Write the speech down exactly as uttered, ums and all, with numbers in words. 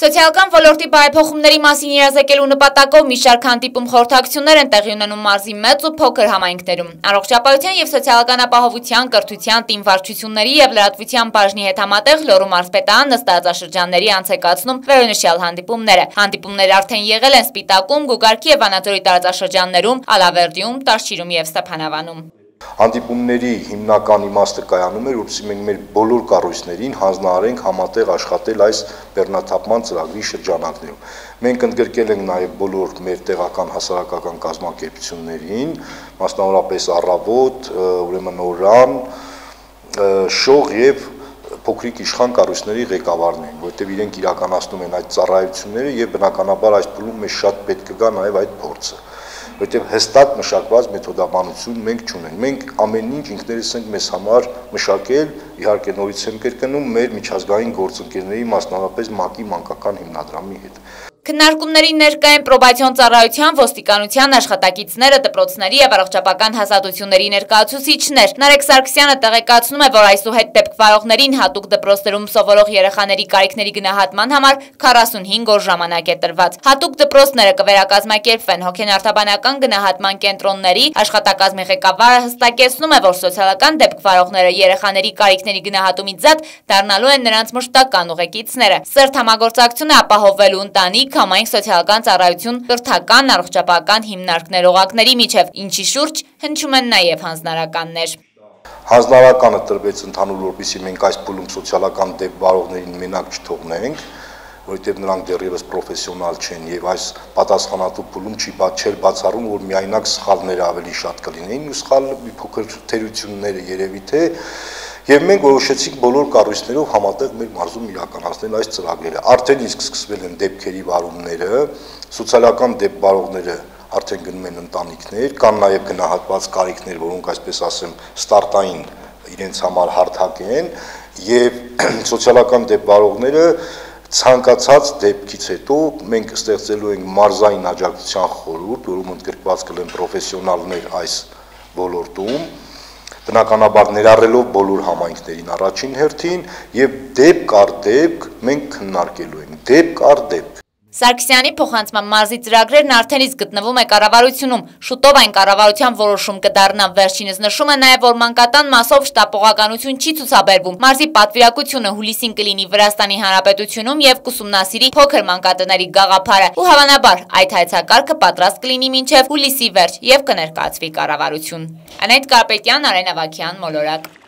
Սոցիալական ոլորտի բարեփոխումների մասին երազեկելու նպատակով մի շարք հանդիպում խորհրդակցություններ են տեղի ունենում մարզի մեծ ու փոքր համայնքներում։ Առողջապահության եւ սոցիալական ապահովության, կրթության, տիմ վարչությունների եւ լրատվության բաժնի հետ համատեղ Լոռու մարզպետարան ըստ տարածաշրջանների անց է կացնում վերոնշյալ հանդիպումները։ Հանդիպումներ արդեն եղել են Սպիտակում, Գուգարքի եւ Վանաձորի տարածաշրջաններում, Ալավերդիում, Տաշչիրում եւ Ստեփանավանում։ Հանդիպումների հիմնական իմաստը կայանում էր, որպեսզի մենք մեր բոլոր կառույցներին հանձնարարենք համատեղ աշխատել այս բեռնաթափման ծրագրի շրջանակներում։ Մենք ընդգրկել ենք նաև բոլոր մեր տեղական հասարակական կազմակերպություններին, մասնավորապես Առավոտ, ուրեմն Օրան, Շող եւ փոքրիկ իշխան կառույցների ղեկավարներին, որովհետեւ իրենք իրականացնում են այդ ծառայությունները եւ բնականաբար այս փուլում մեզ շատ պետք կգա նաև այդ փորձը։ Որտեղ հստակ մշակված մեթոդաբանություն մենք չունենք։ Մենք ամեն ինչ ինքներս ենք մեզ համար մշակել, իհարկե նորից եմ կրկնում, մեր միջազգային գործընկերների, մասնավորապես ՄԱԿ-ի մանկական հիմնադրամի հետ։ Քննարկումների ներկա են պրոբացիոն ծառայության, ոստիկանության աշխատակիցները, դպրոցների եւ առողջապահական հաստատությունների ներկայացուցիչներ։ Նարեկ Սարգսյանը տեղեկացնում է, որ այսուհետ դեպք վարողներին հատուկ դպրոցներում սովորող երեխաների կարիքների գնահատման համար քառասունհինգ օր ժամանակ է տրված։ Հատուկ դպրոցները կվերակազմակերպվեն հոգենարդաբանական գնահատման կենտրոնների, աշխատակազմի ղեկավարը հստակեցնում է, որ սոցիալական դեպք վարողները երեխաների կարիքների գնահատումից զատ դառնալու են նրանց մշտական ուղեկիցները։ Սերտ համագործակցություն է ապահովվելու ընտանիք համայնք սոցիալական ծառայություն, կրթական, առողջապահական հիմնարկներ օղակների միջև, ինչի շուրջ հնչում են նաև հանձնարարականներ։ Հանձնարարականը տրվեց ընդհանուր, որպեսզի մենք այս փուլում սոցիալական դեպք վարողներին մենակ չթողնենք, որովհետև նրանք դեռևս պրոֆեսիոնալ չեն եւ այս պատասխանատու փուլում չի բացել բացառում, որ միայնակ սխալները ավելի շատ կլինեին ու սխալ մի փոքր թերությունները երևի թե Եվ մենք որոշեցինք բոլոր կառույցներով համատեղ մեր մարզում իրականացնել այս ծրագրերը։ Արդեն իսկ սկսվել են դեպքերի վարումները, սոցիալական դեպք վարողները արդեն գնում են ընտանիքներ, կան նաև գնահատված կարիքներ, որոնք այսպես ասեմ ստարտային իրենց համար հարթակ են, եւ սոցիալական դեպք վարողները ցանկացած դեպքից հետո մենք ստեղծելու ենք մարզային աջակցության խորհուրդ, որում ընդգրկված կլինեն պրոֆեսիոնալներ այս ոլորտում, բնականաբար ներառելով բոլոր համայնքներին առաջին հերթին եւ դեպք առ դեպք մենք քննարկելու ենք դեպք առ դեպք Սարգսյանի փոխանցման մարզի ծրագրերն արդեն իսկ գտնվում է կառավարությունում։ Շուտով այն կառավարության որոշում կդառնա։ Վերջինս նշում է նաև, որ մանկատան մասով շտապողականություն չի ցուցաբերվում։ Մարզի պատվիրակությունը հուլիսին կլինի Վրաստանի Հանրապետությունում եւ կուսումնասիրի փոքր մանկատների գաղափարը։ Ու հավանաբար այդ հայցակարգը պատրաստ կլինի մինչեւ հուլիսի վերջ եւ կներկայացվի կառավարություն։ Անետ Կարպետյան, Արեն Ավագյան, Մոլորակ։